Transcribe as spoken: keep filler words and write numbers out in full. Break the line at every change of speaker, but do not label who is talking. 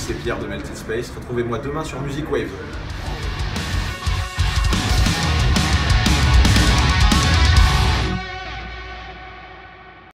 c'est Pierre de Melted Space. Retrouvez-moi demain sur Music Wave.